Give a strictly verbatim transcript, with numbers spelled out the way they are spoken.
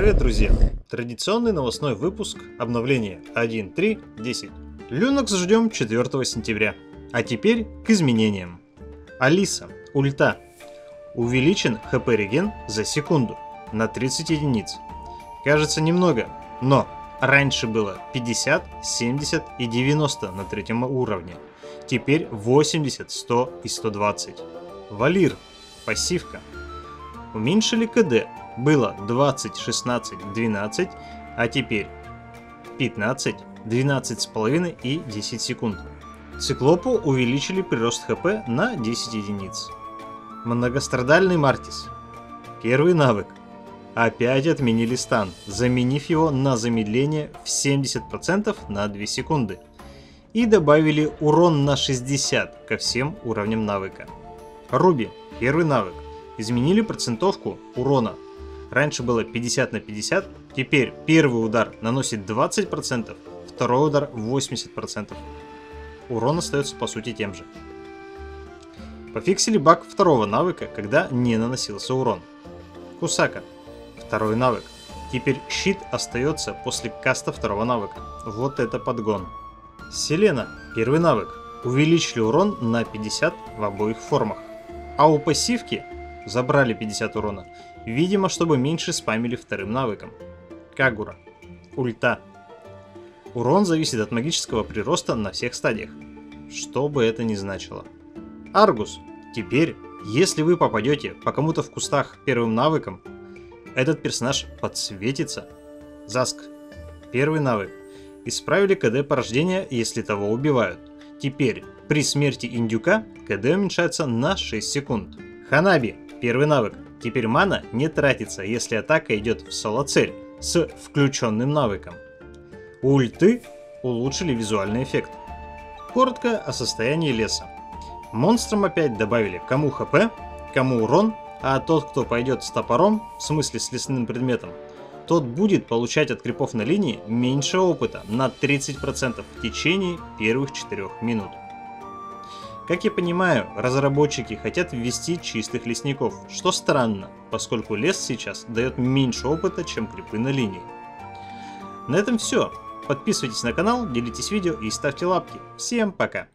Привет, друзья! Традиционный новостной выпуск обновления один точка три точка десять. Linux ждем четвёртого сентября. А теперь к изменениям. Алиса, ульта. Увеличен эйч пи реген за секунду на тридцать единиц. Кажется немного, но раньше было пятьдесят, семьдесят и девяносто на третьем уровне. Теперь восемьдесят, сто и сто двадцать. Валир, пассивка. Уменьшили КД. Было двадцать, шестнадцать, двенадцать, а теперь пятнадцать, двенадцать с половиной и десять секунд. Циклопу увеличили прирост хп на десять единиц. Многострадальный Мартис. Первый навык. Опять отменили стан, заменив его на замедление в семьдесят процентов на две секунды. И добавили урон на шестьдесят ко всем уровням навыка. Руби. Первый навык. Изменили процентовку урона. Раньше было пятьдесят на пятьдесят, теперь первый удар наносит двадцать процентов, второй удар восемьдесят процентов. Урон остается по сути тем же. Пофиксили баг второго навыка, когда не наносился урон. Кусака. Второй навык. Теперь щит остается после каста второго навыка. Вот это подгон. Селена. Первый навык. Увеличили урон на пятьдесят в обоих формах. А у пассивки забрали пятьдесят урона. Видимо, чтобы меньше спамили вторым навыком. Кагура. Ульта. Урон зависит от магического прироста на всех стадиях. Что бы это ни значило. Аргус. Теперь, если вы попадете по кому-то в кустах первым навыком, этот персонаж подсветится. Заск. Первый навык. Исправили КД порождения, если того убивают. Теперь, при смерти индюка, КД уменьшается на шесть секунд. Ханаби. Первый навык. Теперь мана не тратится, если атака идет в соло-цель с включенным навыком. У ульты улучшили визуальный эффект. Коротко о состоянии леса. Монстрам опять добавили кому хп, кому урон, а тот, кто пойдет с топором, в смысле с лесным предметом, тот будет получать от крипов на линии меньше опыта на тридцать процентов в течение первых четырёх минут. Как я понимаю, разработчики хотят ввести чистых лесников, что странно, поскольку лес сейчас дает меньше опыта, чем крипы на линии. На этом все. Подписывайтесь на канал, делитесь видео и ставьте лапки. Всем пока!